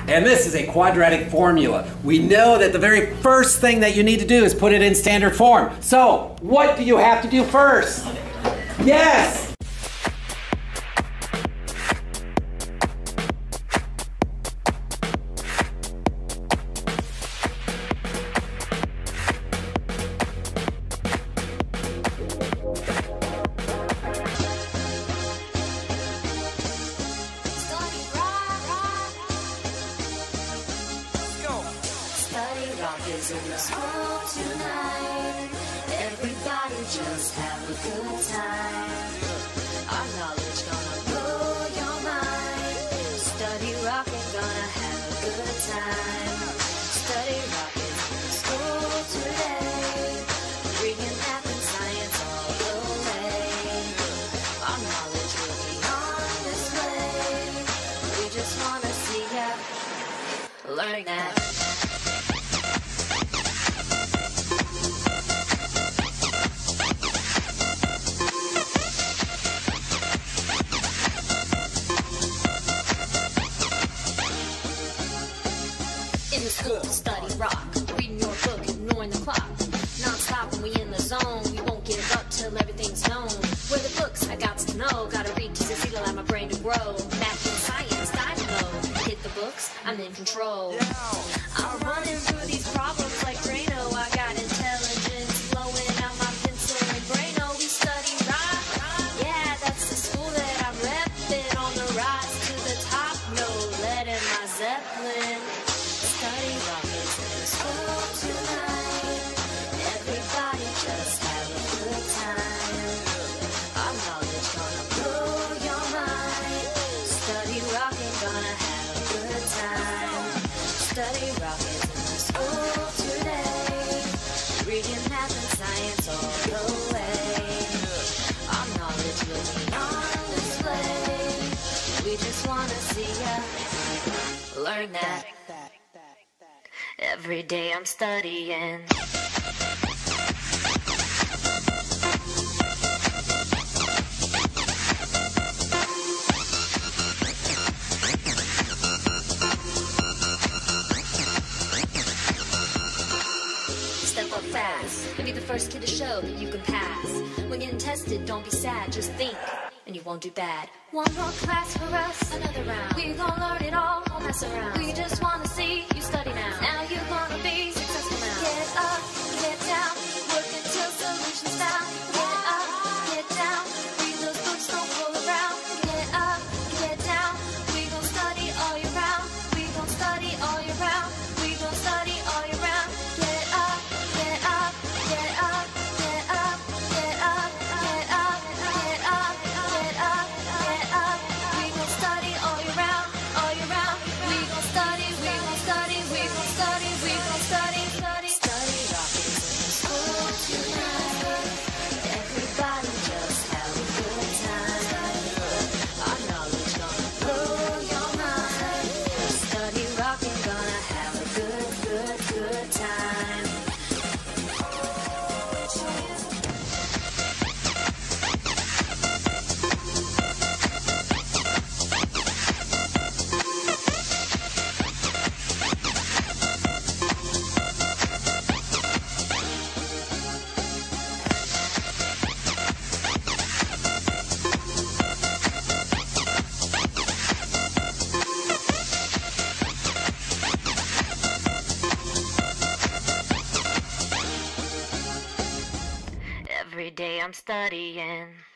And this is a quadratic formula. We know that the very first thing that you need to do is put it in standard form. So, what do you have to do first? Yes! Study rock is in the school tonight. Everybody just have a good time. Our knowledge gonna blow your mind. Study rock and gonna have a good time. Study rock is in the school today. Reading math and science all the way. Our knowledge will be on display. We just wanna see ya learn that. In the school, study rock, reading your book, ignoring the clock. Non-stop when we in the zone, we won't give up till everything's known. Where the books, I got to know, gotta read to see to allow my brain to grow. Math and science, dynamo, hit the books, I'm in control. I'm running through these problems like Drano, I got intelligence flowing out my pencil and Braino. We study rock, yeah, that's the school that I'm repping. On the rise to the top, no lead in my Zeppelin. Study rock is in the school tonight. Everybody just have a good time. Our knowledge gonna blow your mind. Study rock and gonna have a good time. Study rock is in the school today. Reading math and science all the way. Our knowledge will be on display. We just wanna see ya learn that. Every day I'm studying. Step up fast and be the first kid to show that you can pass. When getting tested, don't be sad, just think, and you won't do bad. One more class for us, another round. We gon' learn it all, won't mess around. We just wanna see you study now. Now you're gonna be successful now. Get up, get down, work until solutions found. Get up, get down, read those books, don't fool around. Get up, get down, we gon' study all year round. We gon' study all year round. We gon' study all year round. Get up, get up, get up, get up, get up, get up, get up, get up, get up. We gon' study all year round, all year round. We gon' study, we gon' study, we gon' study, we gon' study, study. Study rock is in the school tonight. Everybody just have a good time. Our knowledge gonna blow your mind. Study rock and gonna have a good, good, good time. Every day I'm studying.